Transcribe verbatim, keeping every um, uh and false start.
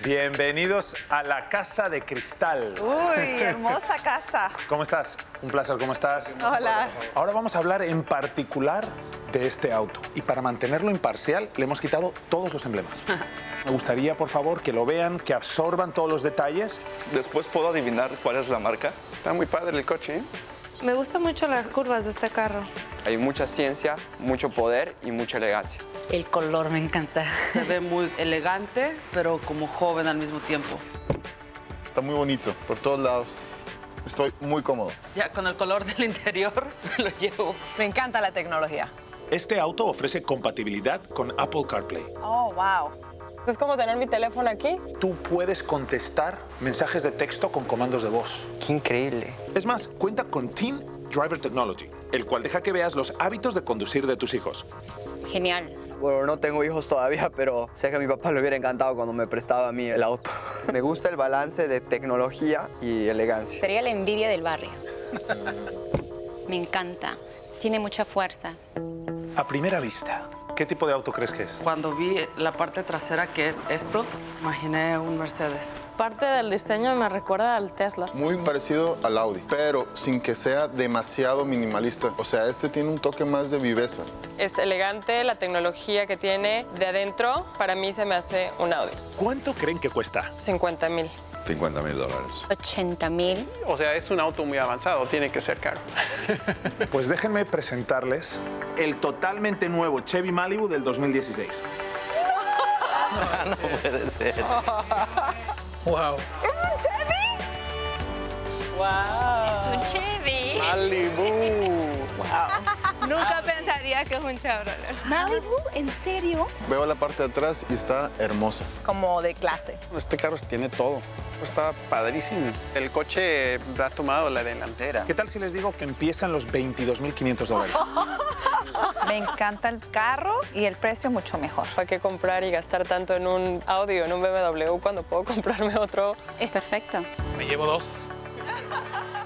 Bienvenidos a la Casa de Cristal. Uy, hermosa casa. ¿Cómo estás? Un placer, ¿cómo estás? Hola. Ahora vamos a hablar en particular de este auto. Y para mantenerlo imparcial, le hemos quitado todos los emblemas. Me gustaría, por favor, que lo vean, que absorban todos los detalles. Después puedo adivinar cuál es la marca. Está muy padre el coche, ¿eh? Me gustan mucho las curvas de este carro. Hay mucha ciencia, mucho poder y mucha elegancia. El color me encanta. Se ve muy elegante, pero como joven al mismo tiempo. Está muy bonito, por todos lados. Estoy muy cómodo. Ya con el color del interior me lo llevo. Me encanta la tecnología. Este auto ofrece compatibilidad con Apple CarPlay. Oh, wow. Es como tener mi teléfono aquí. Tú puedes contestar mensajes de texto con comandos de voz. ¡Qué increíble! Es más, cuenta con Teen Driver Technology, el cual deja que veas los hábitos de conducir de tus hijos. Genial. Bueno, no tengo hijos todavía, pero sé que a mi papá le hubiera encantado cuando me prestaba a mí el auto. Me gusta el balance de tecnología y elegancia. Sería la envidia del barrio. Me encanta. Tiene mucha fuerza. A primera vista, ¿qué tipo de auto crees que es? Cuando vi la parte trasera, que es esto, imaginé un Mercedes. Parte del diseño me recuerda al Tesla. Muy parecido al Audi, pero sin que sea demasiado minimalista. O sea, este tiene un toque más de viveza. Es elegante, la tecnología que tiene de adentro, para mí se me hace un Audi. ¿Cuánto creen que cuesta? cincuenta mil. cincuenta mil dólares. ochenta mil. O sea, es un auto muy avanzado, tiene que ser caro. Pues déjenme presentarles el totalmente nuevo Chevy Malibu del dos mil dieciséis. No puede ser. Wow. ¿Es un Chevy? ¡Wow! Un Chevy. ¡Malibu! Nunca pensaría que es un Chevrolet. ¿Malibu? ¿En serio? Veo la parte de atrás y está hermosa. Como de clase. Este carro tiene todo. Está padrísimo. El coche ha tomado la delantera. ¿Qué tal si les digo que empiezan los veintidós mil quinientos dólares? Me encanta el carro y el precio mucho mejor. ¿Para qué comprar y gastar tanto en un Audi o en un B M W cuando puedo comprarme otro? Es perfecto. Me llevo dos.